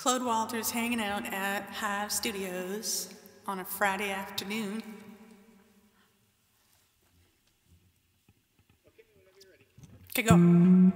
Claude Walter's hanging out at Hive Studios on a Friday afternoon. Okay, go.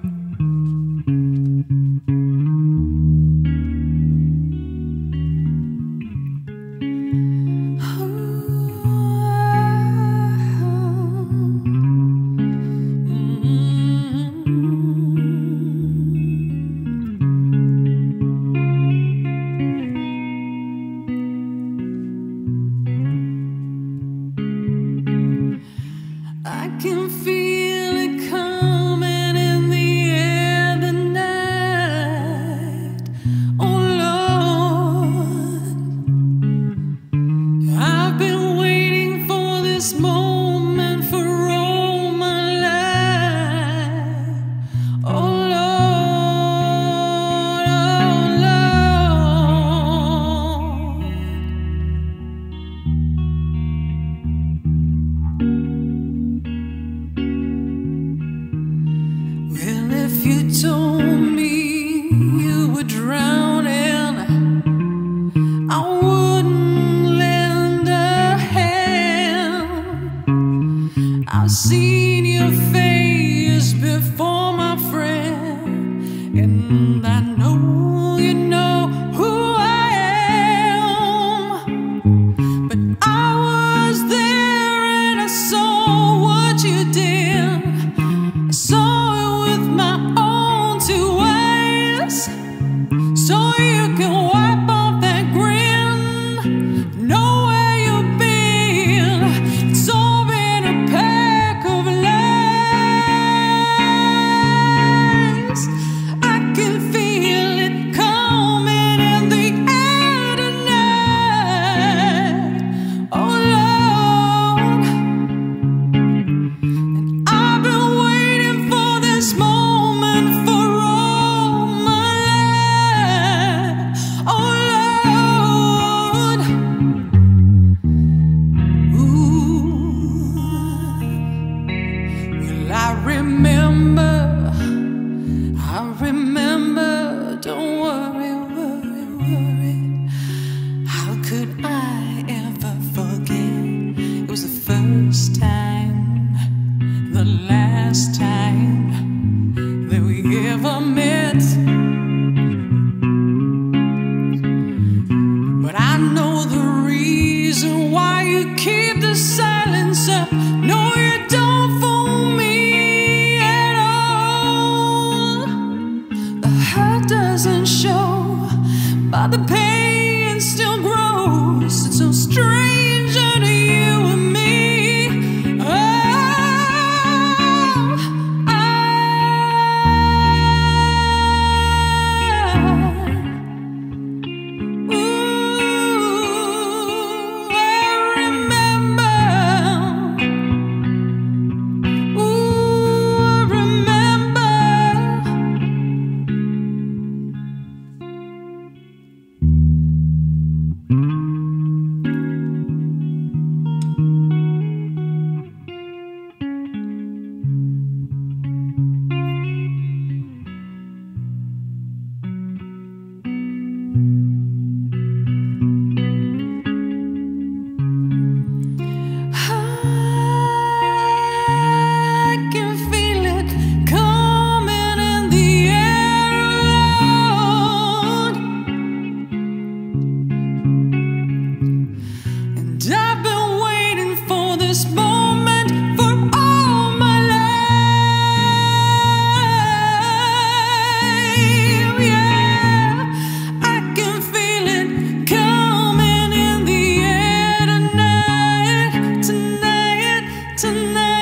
I can feel it coming in the air tonight. Oh Lord, I've been waiting for this moment for all my life. Oh Lord, oh Lord. Well, if you told me you were drowning, I wouldn't lend a hand. I've seen your face before, my friend, and I know you know who I am. But I was there and I saw what you did. I saw so you can wipe off that grin, know where you've been. It's all been a pack of lies. I can feel it coming in the air tonight. Oh Lord, and I've been waiting for this moment for all my life. Oh Lord, ooh, well I remember, don't worry, how could I ever forget? It was the first time, the last time that we ever met. But I know the reason why you keep the silence up. No, you don't fool me at all. The hurt doesn't show, but the pain still grows. It's so stranger to you and me. I've been waiting for this moment for all my life. Yeah, I can feel it coming in the air tonight, tonight, tonight.